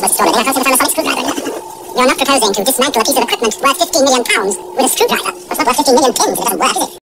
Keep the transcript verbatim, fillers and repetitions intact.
supposed to store it. They are a screwdriver. You're not proposing to dismantle a piece of equipment worth fifteen million pounds with a screwdriver. It's not worth fifteen million pins. It doesn't work, is it?